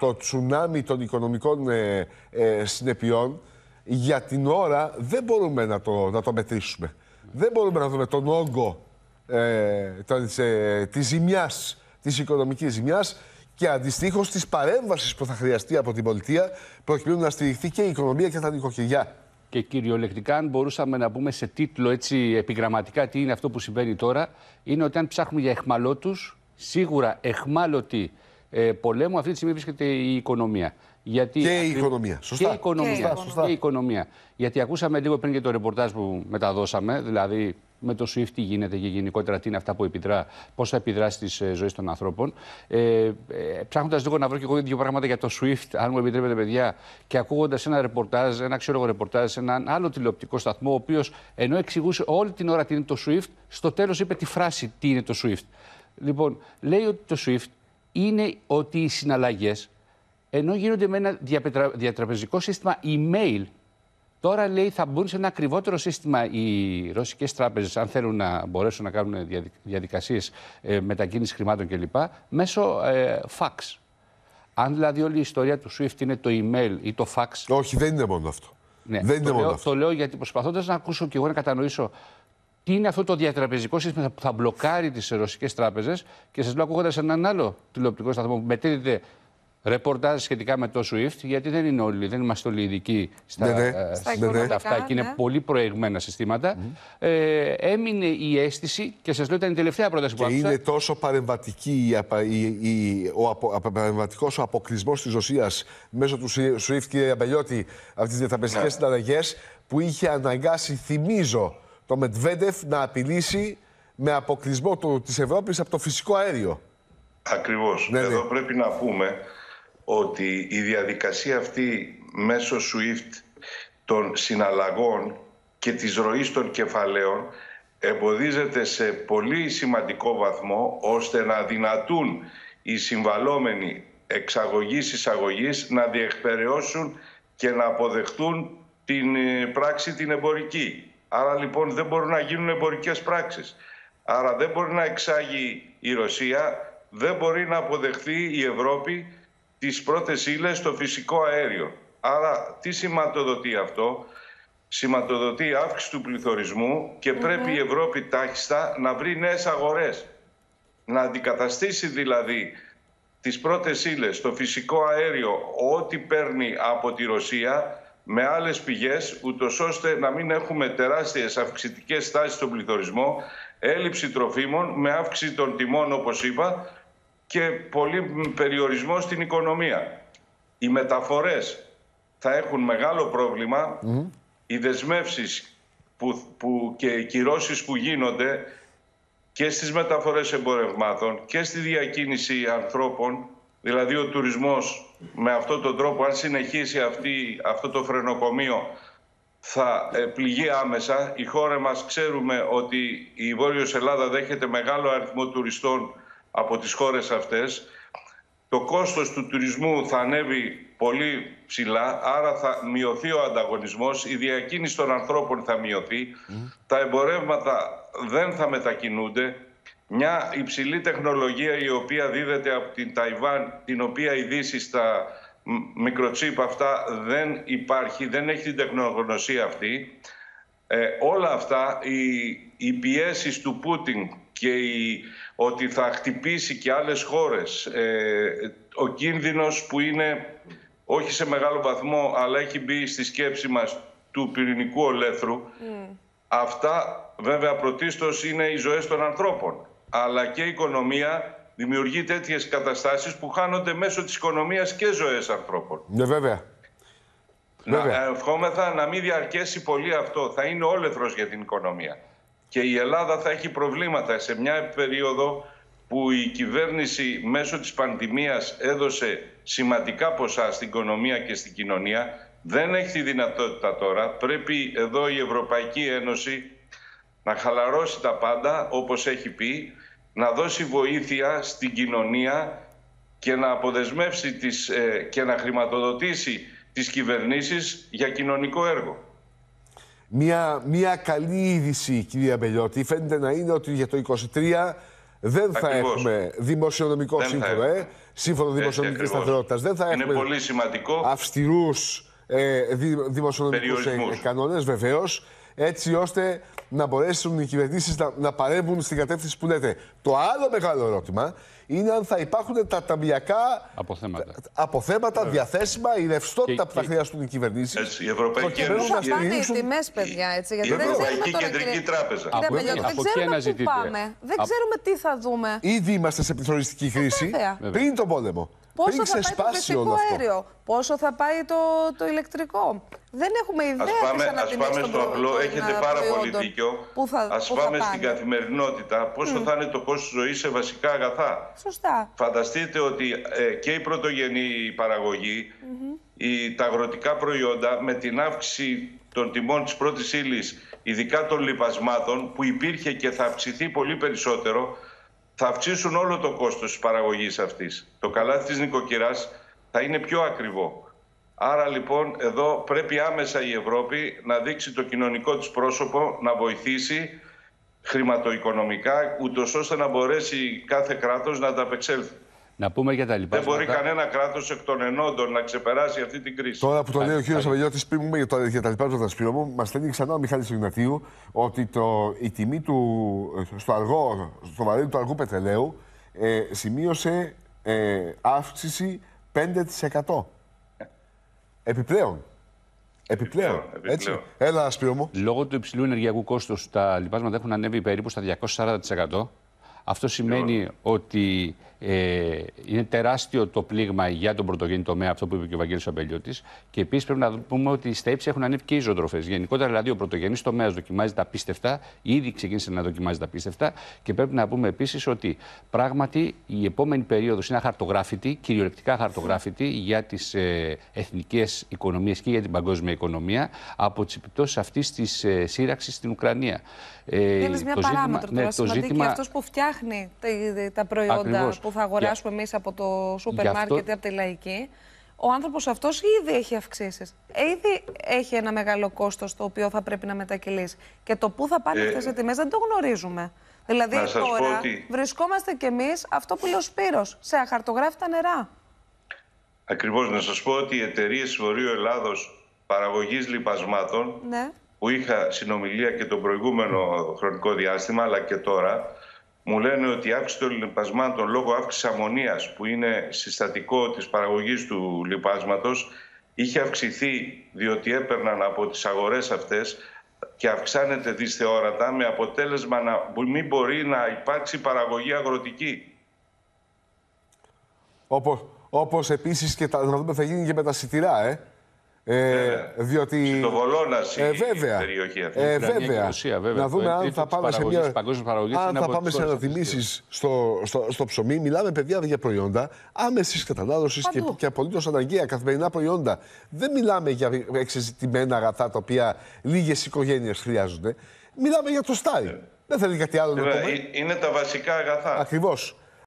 το τσουνάμι των οικονομικών συνεπειών, για την ώρα δεν μπορούμε να το μετρήσουμε. Δεν μπορούμε να δούμε τον όγκο της ζημιάς, της οικονομικής ζημιάς και αντιστοίχως της παρέμβασης που θα χρειαστεί από την πολιτεία προκειμένου να στηριχθεί και η οικονομία και τα νοικοκυριά. Και κυριολεκτικά, αν μπορούσαμε να πούμε σε τίτλο έτσι επιγραμματικά τι είναι αυτό που συμβαίνει τώρα, είναι ότι αν ψάχνουμε για αιχμαλώτους, σίγουρα αιχμάλωτη πολέμου αυτή τη στιγμή βρίσκεται η οικονομία. Γιατί και η οικονομία. Σωστά. Και η οικονομία. Σωστά. Και η οικονομία. Γιατί ακούσαμε λίγο πριν και το ρεπορτάζ που μεταδώσαμε, δηλαδή με το SWIFT τι γίνεται και γενικότερα τι είναι αυτά που επιδρά, πώς θα επιδράσει στις ζωές των ανθρώπων. Ψάχνοντας λίγο να βρω και εγώ δύο πράγματα για το SWIFT, αν μου επιτρέπετε, παιδιά, και ακούγοντας ένα ρεπορτάζ, ένα αξιόλογο ρεπορτάζ σε έναν άλλο τηλεοπτικό σταθμό, ο οποίος ενώ εξηγούσε όλη την ώρα τι είναι το SWIFT, στο τέλος είπε τη φράση τι είναι το SWIFT. Λοιπόν, λέει ότι το SWIFT είναι ότι οι συναλλαγές, ενώ γίνονται με ένα διατραπεζικό σύστημα email, τώρα λέει θα μπουν σε ένα ακριβότερο σύστημα οι ρωσικές τράπεζες, αν θέλουν να μπορέσουν να κάνουν διαδικασίες μετακίνησης χρημάτων κλπ. Μέσω fax. Αν δηλαδή όλη η ιστορία του SWIFT είναι το email ή το fax. Όχι, δεν είναι μόνο αυτό. Ναι, δεν είναι μόνο αυτό. Το λέω γιατί προσπαθώντας να ακούσω και εγώ να κατανοήσω τι είναι αυτό το διατραπεζικό σύστημα που θα μπλοκάρει τις ρωσικές τράπεζες, και σας λέω ακούγοντας έναν άλλο τηλεοπτικό σταθμό που μετέδιδε ρεπορτάζ σχετικά με το SWIFT, γιατί δεν είμαστε όλοι ειδικοί στα αυτά και είναι πολύ προηγμένα συστήματα. Έμεινε η αίσθηση, και σας λέω ήταν η τελευταία πρόταση που άκουσα. Και είναι τόσο παρεμβατική ο παρεμβατικός αποκλεισμός της Ρωσίας μέσω του SWIFT, κύριε Αμπελιώτη, από τις διατραπεζικές συναλλαγές, που είχε αναγκάσει, θυμίζω, το Μετβέντεφ να απειλήσει με αποκλεισμό της Ευρώπης από το φυσικό αέριο. Ακριβώς. Εδώ πρέπει να πούμε ότι η διαδικασία αυτή μέσω SWIFT των συναλλαγών και της ροής των κεφαλαίων εμποδίζεται σε πολύ σημαντικό βαθμό, ώστε να δυνατούν οι συμβαλόμενοι εξαγωγής-εισαγωγής να διεκπεραιώσουν και να αποδεχτούν την πράξη την εμπορική. Άρα λοιπόν δεν μπορούν να γίνουν εμπορικές πράξεις. Άρα δεν μπορεί να εξάγει η Ρωσία, δεν μπορεί να αποδεχθεί η Ευρώπη τις πρώτες ύλες στο φυσικό αέριο. Άρα τι σηματοδοτεί αυτό? Σηματοδοτεί αύξηση του πληθωρισμού και πρέπει η Ευρώπη τάχιστα να βρει νέες αγορές. Να αντικαταστήσει δηλαδή τις πρώτες ύλες στο φυσικό αέριο, ό,τι παίρνει από τη Ρωσία, με άλλες πηγές, ούτως ώστε να μην έχουμε τεράστιες αυξητικές τάσεις στον πληθωρισμό, έλλειψη τροφίμων, με αύξηση των τιμών όπως είπα, και πολύ περιορισμό στην οικονομία. Οι μεταφορές θα έχουν μεγάλο πρόβλημα. Οι δεσμεύσεις και οι κυρώσεις που γίνονται και στις μεταφορές εμπορευμάτων και στη διακίνηση ανθρώπων, δηλαδή ο τουρισμός με αυτόν τον τρόπο, αν συνεχίσει αυτό το φρενοκομείο, θα πληγεί άμεσα. Η χώρα μας, ξέρουμε ότι η Βόρειος Ελλάδα δέχεται μεγάλο αριθμό τουριστών από τις χώρες αυτές. Το κόστος του τουρισμού θα ανέβει πολύ ψηλά, άρα θα μειωθεί ο ανταγωνισμός, η διακίνηση των ανθρώπων θα μειωθεί, τα εμπορεύματα δεν θα μετακινούνται. Μια υψηλή τεχνολογία η οποία δίδεται από την Ταϊβάν, την οποία η Δύση στα μικροτσίπ αυτά δεν υπάρχει, δεν έχει την τεχνογνωσία αυτή. Όλα αυτά, οι πιέσεις του Πούτιν και ότι θα χτυπήσει και άλλες χώρες, ο κίνδυνος που είναι όχι σε μεγάλο βαθμό, αλλά έχει μπει στη σκέψη μας, του πυρηνικού ολέθρου, αυτά βέβαια πρωτίστως είναι οι ζωές των ανθρώπων, αλλά και η οικονομία δημιουργεί τέτοιες καταστάσεις που χάνονται μέσω της οικονομίας και ζωές ανθρώπων. Ναι, βέβαια. Ευχόμεθα να μην διαρκέσει πολύ αυτό. Θα είναι όλεθρος για την οικονομία. Και η Ελλάδα θα έχει προβλήματα σε μια περίοδο που η κυβέρνηση μέσω της πανδημίας έδωσε σημαντικά ποσά στην οικονομία και στην κοινωνία. Δεν έχει τη δυνατότητα τώρα. Πρέπει εδώ η Ευρωπαϊκή Ένωση να χαλαρώσει τα πάντα, όπως έχει πει, να δώσει βοήθεια στην κοινωνία και να αποδεσμεύσει και να χρηματοδοτήσει τις κυβερνήσεις για κοινωνικό έργο. Μια καλή είδηση, κυρία Αμπελιώτη, φαίνεται να είναι ότι για το 2023 δεν θα έχουμε δημοσιονομικό σύμφωνο, σύμφωνο δημοσιονομικής σταθερότητας. Δεν θα έχουμε πολύ σημαντικό. Αυστηρούς δημοσιονομικούς κανόνες, βεβαίως, έτσι ώστε να μπορέσουν οι κυβερνήσεις να παρέμβουν στην κατεύθυνση που λέτε. Το άλλο μεγάλο ερώτημα είναι αν θα υπάρχουν τα ταμιακά αποθέματα διαθέσιμα, η ρευστότητα που θα χρειαστούν οι κυβερνήσεις. Η Ευρωπαϊκή Ένωση. Θα πάνε οι τιμές, παιδιά, έτσι. Η Ευρωπαϊκή Κεντρική Τράπεζα. Δεν ξέρουμε πού πάμε. Δεν ξέρουμε τι θα δούμε. Ήδη είμαστε σε πληθωριστική κρίση πριν τον πόλεμο. Πόσο θα πάει το φυσικό αέριο, πόσο θα πάει το ηλεκτρικό. Δεν έχουμε ιδέα της ανατιμής των προϊόντων. Έχετε πάρα πολύ δίκιο. Ας πάμε στην καθημερινότητα πόσο θα είναι το κόστος ζωής σε βασικά αγαθά. Σωστά. Φανταστείτε ότι και η πρωτογενή παραγωγή, τα αγροτικά προϊόντα με την αύξηση των τιμών της πρώτης ύλης, ειδικά των λιπασμάτων που υπήρχε και θα αυξηθεί πολύ περισσότερο, θα αυξήσουν όλο το κόστος της παραγωγής αυτής. Το καλάθι της νοικοκυράς θα είναι πιο ακριβό. Άρα λοιπόν εδώ πρέπει άμεσα η Ευρώπη να δείξει το κοινωνικό της πρόσωπο, να βοηθήσει χρηματοοικονομικά, ούτως ώστε να μπορέσει κάθε κράτος να ανταπεξέλθει. Να πούμε για τα λοιπάσματα. Δεν μπορεί κανένα κράτος εκ των ενόντων να ξεπεράσει αυτή την κρίση. Τώρα που το λέει ο κύριος Αμπελιώτης, πριν πούμε για τα λοιπάσματα, Σπύρο μου, μας στέλνει ξανά ο Μιχάλης Ιγνατίου ότι η τιμή στο βαρέλι του αργού πετρελαίου σημείωσε αύξηση 5%. Επιπλέον. Έτσι. Έλα, Σπύρο μου. Λόγω του υψηλού ενεργειακού κόστους, τα λοιπάσματα έχουν ανέβει περίπου στα 240%. Αυτό σημαίνει ότι είναι τεράστιο το πλήγμα για τον πρωτογενή τομέα, αυτό που είπε και ο Βαγγέλης Αμπελιώτης. Και επίσης πρέπει να πούμε ότι στα ύψη έχουν ανέβει και οι ζωοτροφές. Γενικότερα, δηλαδή, ο πρωτογενής τομέας δοκιμάζει τα απίστευτα, ήδη ξεκίνησε να δοκιμάζει τα απίστευτα. Και πρέπει να πούμε επίσης ότι πράγματι η επόμενη περίοδος είναι αχαρτογράφητη, κυριολεκτικά αχαρτογράφητη για τις εθνικές οικονομίες και για την παγκόσμια οικονομία από τις επιπτώσεις αυτής της σύραξης στην Ουκρανία. Θέλεις μια παράμετρο τώρα σημαντική, αυτός που φτιάχνει τα προϊόντα. Ακριβώς. Που θα αγοράσουμε εμείς από το σούπερ μάρκετ ή από τη Λαϊκή, ο άνθρωπος αυτός ήδη έχει αυξήσεις. Ήδη έχει ένα μεγάλο κόστος το οποίο θα πρέπει να μετακυλήσει. Και το πού θα πάνε αυτές οι τιμές δεν το γνωρίζουμε. Δηλαδή τώρα βρισκόμαστε κι εμείς, αυτό που λέει ο Σπύρος, σε αχαρτογράφητα νερά. Ακριβώς. Να σας πω ότι οι εταιρείες Βορείου Ελλάδος παραγωγής λιπασμάτων, που είχα συνομιλία και το προηγούμενο χρονικό διάστημα, αλλά και τώρα, μου λένε ότι η αύξηση των λιπασμάτων λόγω αύξησης αμμονίας, που είναι συστατικό της παραγωγής του λιπάσματος, είχε αυξηθεί διότι έπαιρναν από τις αγορές αυτές και αυξάνεται δυσθεώρατα, με αποτέλεσμα να μην μπορεί να υπάρξει παραγωγή αγροτική. Όπως επίσης και να δούμε θα γίνει και με τα σιτηρά, διότι. Στο Βολώνας η περιοχή αυτή. Βέβαια. Να δούμε αν θα πάμε σε ανατιμήσεις στο ψωμί. Μιλάμε, παιδιά, για προϊόντα άμεσης κατανάλωσης και απολύτως αναγκαία καθημερινά προϊόντα. Δεν μιλάμε για εξεζητημένα αγαθά τα οποία λίγες οικογένειες χρειάζονται. Μιλάμε για το στάρι. Δεν θέλει κάτι άλλο να πούμε. Είναι τα βασικά αγαθά. Ακριβώς.